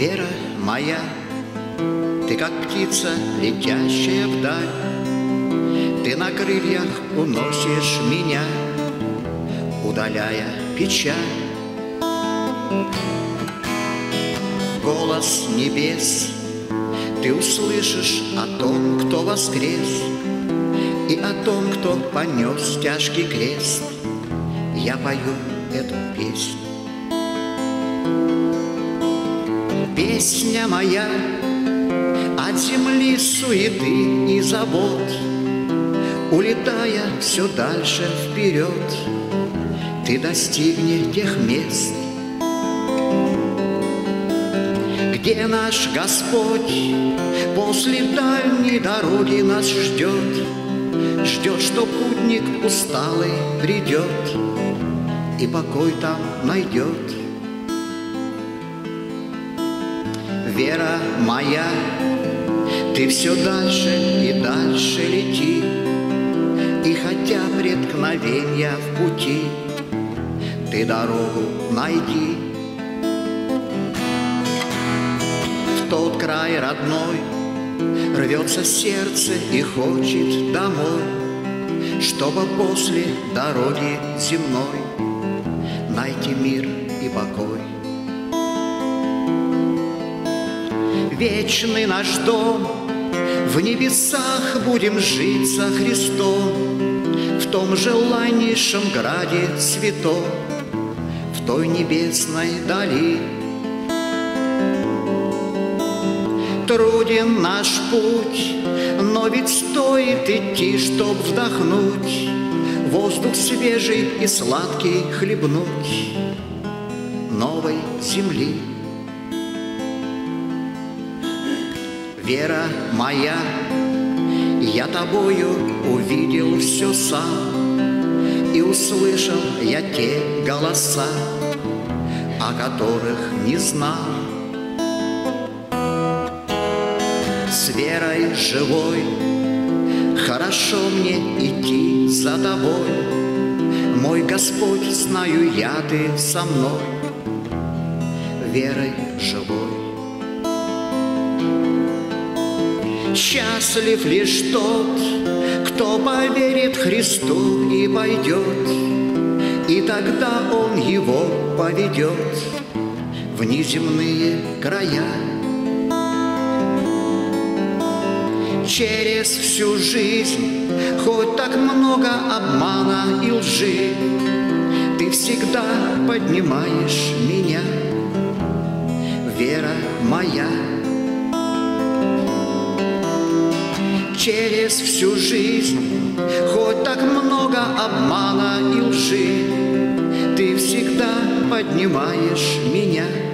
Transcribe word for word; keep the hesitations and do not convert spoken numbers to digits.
Вера моя, ты как птица, летящая вдаль, ты на крыльях уносишь меня, удаляя печаль. Голос небес ты услышишь о том, кто воскрес, и о том, кто понес тяжкий крест. Я пою эту песню. Песня моя от земли суеты и забот, улетая все дальше вперед, ты достигнешь тех мест, где наш Господь после дальней дороги нас ждет. Ждет, что путник усталый придет и покой там найдет. Вера моя, ты все дальше и дальше лети, и хотя преткновенья в пути, ты дорогу найди. В тот край родной рвется сердце и хочет домой, чтобы после дороги земной найти мир и покой. Вечный наш дом, в небесах будем жить со Христом, в том желаннейшем граде святом, в той небесной дали. Труден наш путь, но ведь стоит идти, чтоб вдохнуть воздух свежий и сладкий хлебнуть новой земли. Вера моя, я тобою увидел все сам, и услышал я те голоса, о которых не знал. С верой живой хорошо мне идти за тобой, мой Господь, знаю я, ты со мной, верой живой. Счастлив лишь тот, кто поверит Христу и пойдет, и тогда Он его поведет в неземные края. Через всю жизнь, хоть так много обмана и лжи, ты всегда поднимаешь меня, вера моя. Через всю жизнь, хоть так много обмана и лжи, ты всегда поднимаешь меня,